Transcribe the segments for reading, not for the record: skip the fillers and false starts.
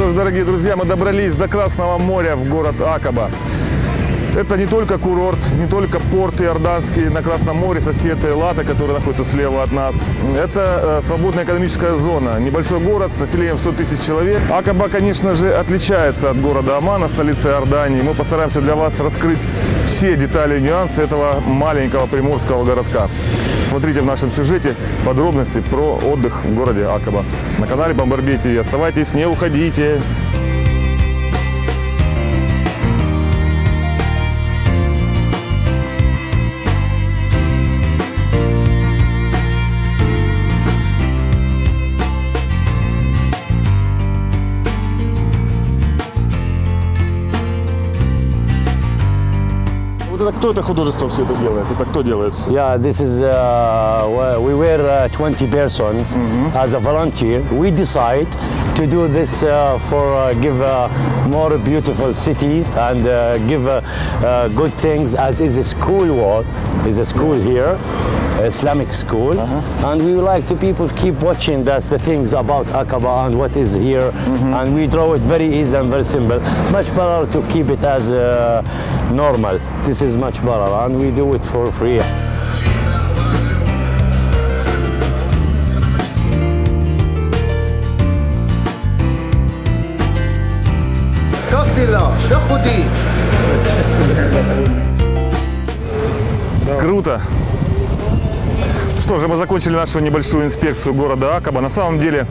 ж, дорогие друзья, мы добрались до Красного моря в город Акаба. Это не только курорт, не только порт иорданский на Красном море, сосед Элата, который находится слева от нас. Это свободная экономическая зона, небольшой город с населением 100 тысяч человек. Акаба, конечно же, отличается от города Омана, столицы Иордании. Мы постараемся для вас раскрыть все детали и нюансы этого маленького приморского городка. Смотрите в нашем сюжете подробности про отдых в городе Акаба. На канале Бомбарбети. Оставайтесь, не уходите. Кто это художество все это делает? Это кто делает? Yeah, this is we were 20 persons as a volunteer. We decide to do this for give more beautiful cities and give good things as is a school wall, is a school here, Islamic school, and we would like to people keep watching the things about Aqaba and what is here, and we draw it very easy and very simple. Much better to keep it as normal. This is much better, and we do it for free. Как дела? Что худи? Круто! Что же, мы закончили нашу небольшую инспекцию города Акаба. На самом деле,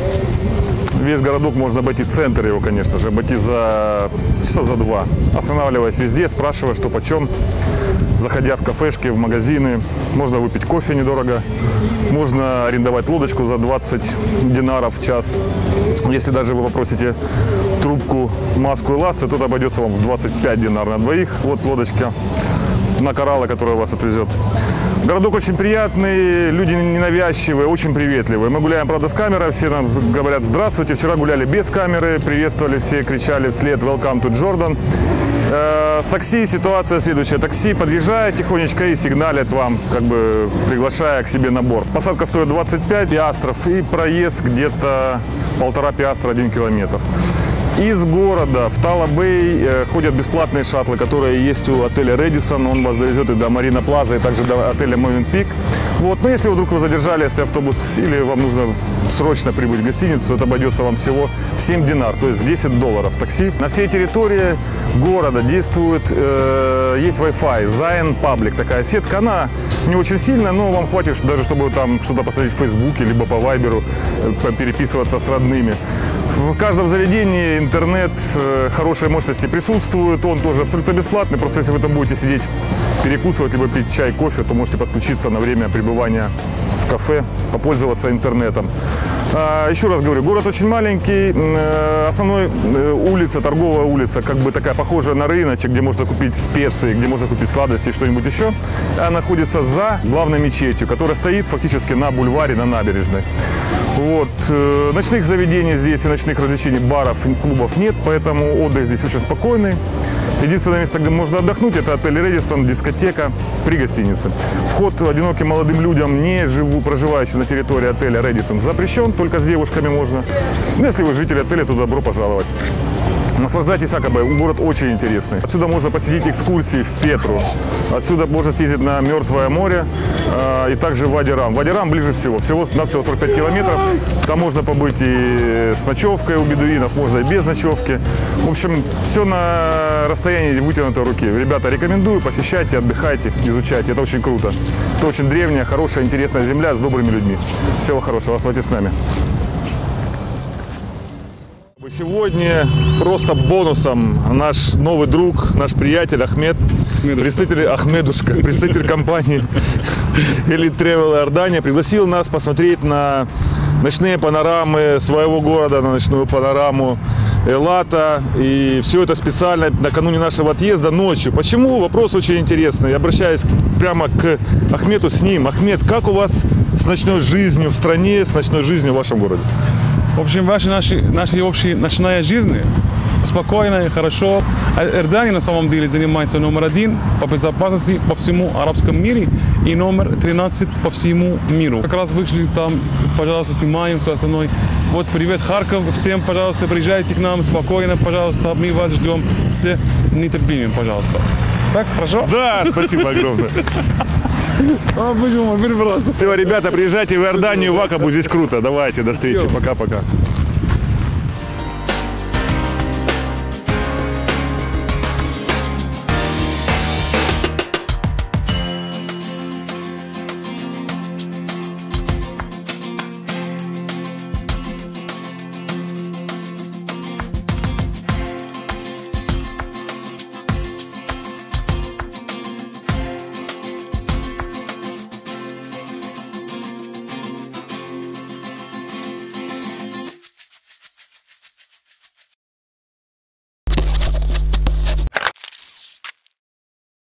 весь городок можно обойти, центр его, конечно же, обойти за часа за 2. Останавливаясь везде, спрашивая, что почем. Заходя в кафешки, в магазины, можно выпить кофе недорого. Можно арендовать лодочку за 20 динаров в час. Если даже вы попросите трубку, маску и ласты, то это обойдется вам в 25 динар на двоих. Вот лодочка на кораллы, которая вас отвезет. Городок очень приятный, люди ненавязчивые, очень приветливые. Мы гуляем, правда, с камерой, все нам говорят «здравствуйте». Вчера гуляли без камеры, приветствовали все, кричали вслед «Welcome to Jordan». С такси ситуация следующая. Такси подъезжает тихонечко и сигналит вам, как бы приглашая к себе на борт. Посадка стоит 25 пиастров и проезд где-то 1,5 пиастра 1 километр. Из города в Тала-Бэй ходят бесплатные шаттлы, которые есть у отеля Редисон. Он вас довезет и до Марина Плаза, и также до отеля Мовенпик. Вот. Но если вдруг вы задержали автобус или вам нужно срочно прибыть в гостиницу, это обойдется вам всего в 7 динар, то есть $10 такси. На всей территории города действует, есть Wi-Fi, Zion Public, такая сетка. Она не очень сильная, но вам хватит даже, чтобы там что-то посмотреть в Фейсбуке, либо по Вайберу, переписываться с родными. В каждом заведении интернет хорошей мощности присутствует, он тоже абсолютно бесплатный. Просто если вы там будете сидеть, перекусывать, либо пить чай, кофе, то можете подключиться на время пребывания в кафе, попользоваться интернетом. Еще раз говорю, город очень маленький, основной улица, торговая улица, как бы такая похожая на рыночек, где можно купить специи, где можно купить сладости, что-нибудь еще, она находится за главной мечетью, которая стоит фактически на бульваре, на набережной. Вот. Ночных заведений здесь и ночных развлечений, баров, клубов нет, поэтому отдых здесь очень спокойный. Единственное место, где можно отдохнуть, это отель Редисон, дискотека при гостинице. Вход одиноким молодым людям, не проживающим на территории отеля Редисон, запрещен, только с девушками можно. Но если вы житель отеля, то добро пожаловать. Наслаждайтесь Акабой, город очень интересный. Отсюда можно посетить экскурсии в Петру. Отсюда можно съездить на Мертвое море и также в Вади-Рам. Вади-Рам ближе всего, всего 45 километров. Там можно побыть и с ночевкой у бедуинов, можно и без ночевки. В общем, все на расстоянии вытянутой руки. Ребята, рекомендую, посещайте, отдыхайте, изучайте. Это очень круто. Это очень древняя, хорошая, интересная земля с добрыми людьми. Всего хорошего, оставайтесь с нами. Сегодня просто бонусом наш новый друг, наш приятель Ахмед, представитель компании Elite Travel Иордания, пригласил нас посмотреть на ночные панорамы своего города, на ночную панораму Элата. И все это специально накануне нашего отъезда ночью. Почему? Вопрос очень интересный. Я обращаюсь прямо к Ахмеду с ним. Ахмед, как у вас с ночной жизнью в стране, с ночной жизнью в вашем городе? В общем, наша общая ночная жизнь спокойная, хорошо. Иордания на самом деле занимается номер 1 по безопасности по всему арабскому миру. и номер 13 по всему миру. Как раз вышли там, пожалуйста, снимаем все остальное. Вот привет, Харьков, всем, пожалуйста, приезжайте к нам спокойно, пожалуйста, мы вас ждем с нетерпением, пожалуйста. Так, хорошо? Да, спасибо огромное. Почему? Все, ребята, приезжайте в Иорданию, в Акабу, здесь круто. Давайте, до встречи, пока-пока.